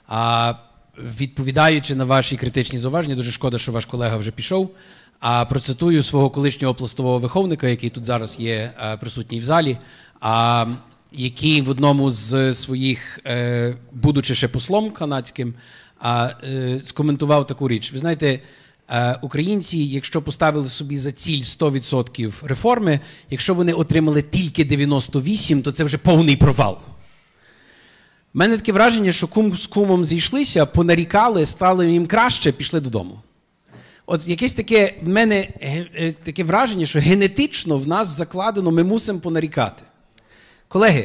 Відповідаючи на ваші критичні зауваження, дуже шкода, що ваш колега вже пішов, процитую свого колишнього пластового виховника, який тут зараз є присутній в залі, який в одному з своїх, будучи ще послом канадським, скоментував таку річ. Ви знаєте, українці, якщо поставили собі за ціль 100% реформи, якщо вони отримали тільки 98%, то це вже повний провал. У мене таке враження, що кум з кумом зійшлися, понарікали, стало їм краще, пішли додому. От якесь таке, в мене таке враження, що генетично в нас закладено, ми мусимо понарікати. Колеги,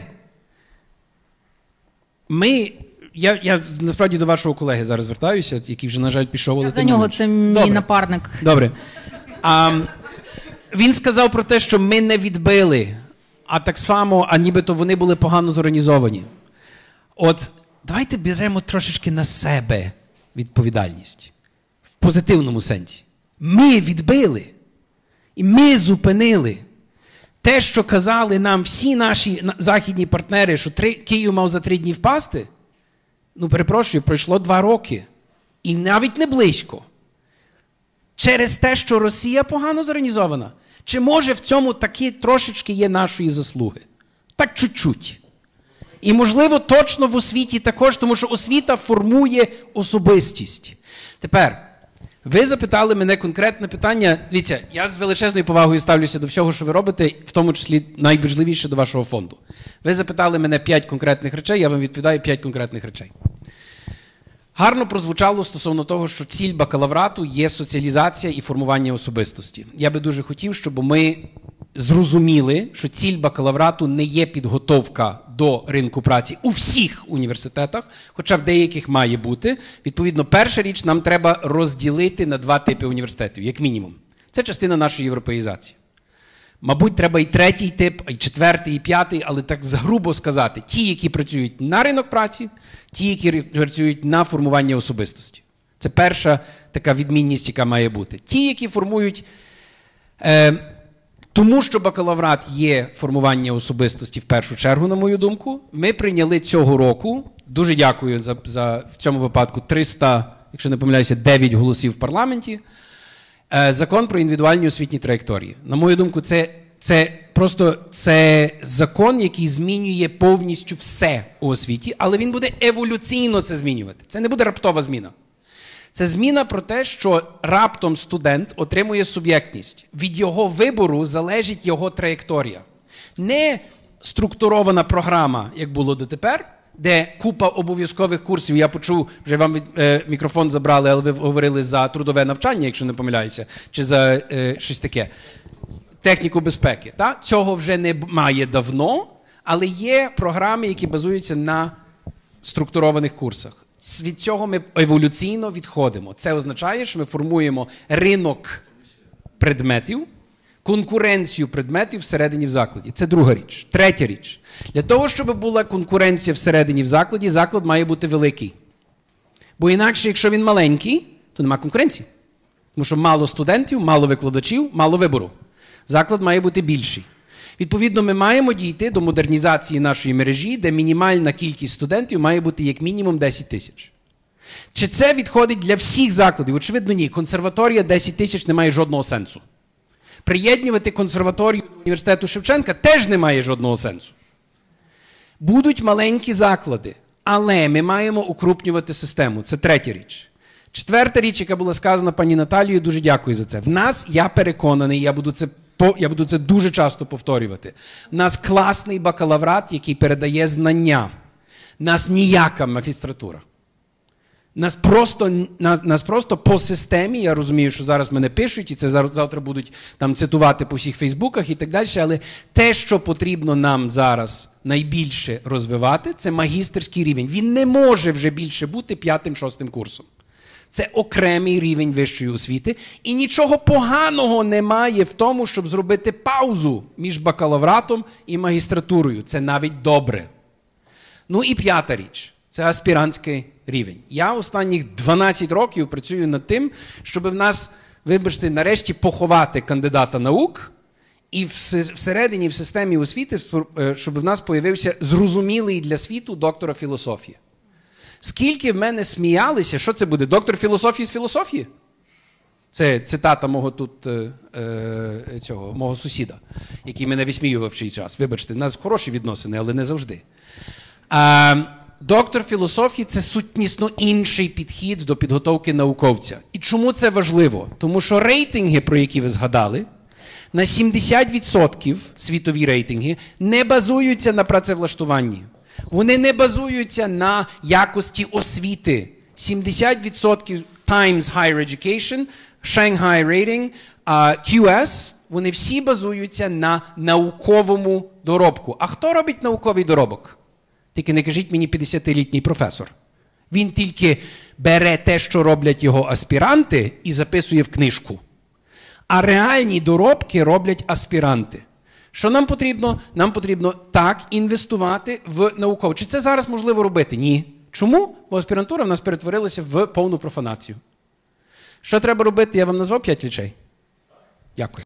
я насправді до вашого колеги зараз звертаюся, який вже, на жаль, пішов. Я за нього, це мій напарник. Добре. Він сказав про те, що ми не відбили, а так само, нібито вони були погано зорганізовані. От давайте беремо трошечки на себе відповідальність. В позитивному сенсі. Ми відбили. І ми зупинили. Те, що казали нам всі наші західні партнери, що Київ мав за 3 дні впасти, перепрошую, пройшло 2 роки. І навіть не близько. Через те, що Росія погано зорганізована? Чи може в цьому таки трошечки є нашої заслуги? Так чуть-чуть. І, можливо, точно в освіті також, тому що освіта формує особистість. Тепер, ви запитали мене конкретне питання. Дивіться, я з величезною повагою ставлюся до всього, що ви робите, в тому числі найважливіше до вашого фонду. Ви запитали мене 5 конкретних речей, я вам відповідаю 5 конкретних речей. Гарно прозвучало стосовно того, що ціль бакалаврату є соціалізація і формування особистості. Я би дуже хотів, щоб ми зрозуміли, що ціль бакалаврату не є підготовка до ринку праці у всіх університетах, хоча в деяких має бути. Відповідно, перша річ, нам треба розділити на 2 типи університетів, як мінімум. Це частина нашої європеїзації. Мабуть, треба і 3-й тип, і 4-й, і 5-й, але так грубо сказати, ті, які працюють на ринок праці, ті, які працюють на формування особистості. Це перша така відмінність, яка має бути. Ті, які формують... Тому що бакалаврат є формування особистості в першу чергу, на мою думку, ми прийняли цього року, дуже дякую за в цьому випадку 300, якщо не помиляюся, 9 голосів в парламенті, закон про індивідуальні освітні траєкторії. На мою думку, це закон, який змінює повністю все у освіті, але він буде еволюційно це змінювати. Це не буде раптова зміна. Це зміна про те, що раптом студент отримує суб'єктність. Від його вибору залежить його траєкторія. Не структурована програма, як було дотепер, де купа обов'язкових курсів. Я почув, вже вам мікрофон забрали, але ви говорили за трудове навчання, якщо не помиляюся, чи за щось таке. Техніку безпеки. Та? Цього вже немає давно, але є програми, які базуються на структурованих курсах. Від цього ми еволюційно відходимо. Це означає, що ми формуємо ринок предметів, конкуренцію предметів всередині в закладі. Це друга річ. Третя річ. Для того, щоб була конкуренція всередині в закладі, заклад має бути великий. Бо інакше, якщо він маленький, то нема конкуренції. Тому що мало студентів, мало викладачів, мало вибору. Заклад має бути більший. Відповідно, ми маємо дійти до модернізації нашої мережі, де мінімальна кількість студентів має бути як мінімум 10 тисяч. Чи це відходить для всіх закладів? Очевидно, ні. Консерваторія 10 тисяч не має жодного сенсу. Приєднувати консерваторію до університету Шевченка теж не має жодного сенсу. Будуть маленькі заклади, але ми маємо укрупнювати систему. Це третя річ. Четверта річ, яка була сказана пані Наталією, дуже дякую за це. В нас, я переконаний, я буду це дуже часто повторювати. У нас класний бакалаврат, який передає знання. У нас ніяка магістратура. Нас просто по системі, я розумію, що зараз мене пишуть, і це завтра будуть там цитувати по всіх фейсбуках і так далі, але те, що потрібно нам зараз найбільше розвивати, це магістерський рівень. Він не може вже більше бути 5-6 курсом. Це окремий рівень вищої освіти. І нічого поганого немає в тому, щоб зробити паузу між бакалавратом і магістратурою. Це навіть добре. Ну і п'ята річ. Це аспірантський рівень. Я останніх 12 років працюю над тим, щоб в нас, вибачте, нарешті поховати кандидата наук і всередині, в системі освіти, щоб в нас появився зрозумілий для світу доктора філософії. Скільки в мене сміялися, що це буде? Доктор філософії з філософії? Це цитата мого мого сусіда, який мене висміював в чий час. Вибачте, у нас хороші відносини, але не завжди. Доктор філософії – це сутнісно інший підхід до підготовки науковця. І чому це важливо? Тому що рейтинги, про які ви згадали, на 70% світові рейтинги не базуються на працевлаштуванні. Вони не базуються на якості освіти. 70% Times Higher Education, Shanghai Rating, QS, вони всі базуються на науковому доробку. А хто робить науковий доробок? Тільки не кажіть мені 50-літній професор. Він тільки бере те, що роблять його аспіранти, і записує в книжку. А реальні доробки роблять аспіранти. Що нам потрібно? Нам потрібно так інвестувати в наукову. Чи це зараз можливо робити? Ні. Чому? Бо аспірантура в нас перетворилася в повну профанацію. Що треба робити? Я вам назвав 5 речей. Дякую.